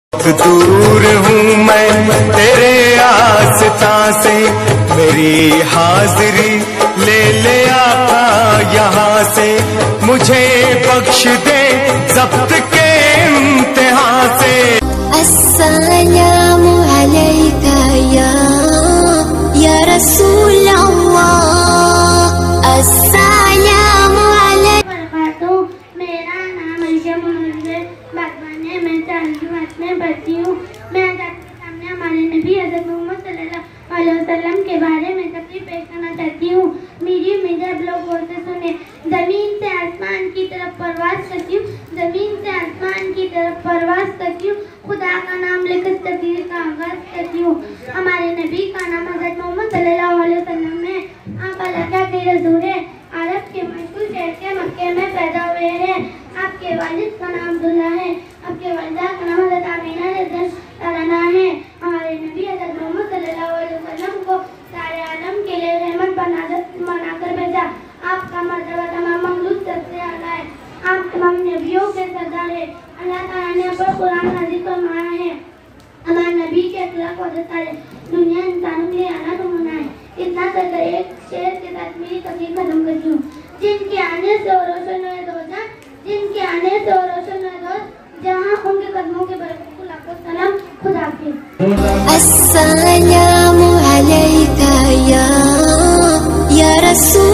دور ہوں میں تیرے آستاں سے، میری حاضری لے لے آقا یہاں سے، مجھے بخش دے ضبط کے امتحان سے۔ السلام علیکہ یا رسول اللہ، السلام علیکم۔ میرا نام عائشہ منظر باغبان ہے، میں 4ویں کلاس میں پڑھتی ہوں۔ میں آج آپ کے سامنے ہمارے نبی حضرت محمد صلی اللہ علیہ وسلم کے بارے میں تقریر پیش کرنا چاہتی ہوں۔ میری امید ہے آپ لوگ غور سے سنیں۔ زمین سے آسمان کی طرف پرواز کرتی ہوں، زمین سے آسمان کی طرف پرواز کرتی ہوں، خدا کا نام لے کر تقریر کا آغاز کرتی ہوں۔ ہمارے نبی کا نام حضرت محمد صلی اللہ علیہ وسلم ہے۔ آپ اللہ کے رسول ہیں، عرب کے مشہور شہر کے مکے میں پیدا ہوئے ہیں۔ آپ کے والد کا نام عبداللہ ہے، آپ کے والدہ کا نام حضرت آمینہ رضی اللہ عنہا ہے۔ ہمارے نبی حضرت محمد صلی اللہ علیہ وسلم کو سارے عالم کے لیے رحمت بنا کر بھیجا۔ آپ کا مرتبہ تمام مخلوق سب سے اعلیٰ ہے، آپ تمام نبیوں کے سردار ہیں۔ اللہ تعالیٰ نے پر قرآن نازل فرمایا ہے، ہمارے نبی کے اخلاق و عادات دنیا انسانوں کے لیے اعلیٰ نمونہ ہے۔ اتنا کر کے ایک شعر کے ساتھ میری تقریر ختم کرتی ہوں۔ جن کے آنے سے روشن ہوئے دو جہاں، جن کے آنے سے روشن ہوئے دو جہاں، ان کے قدموں کے برکت کو لاکھوں سلام۔ خدا حافظ۔ السلام علیکہ یا رسول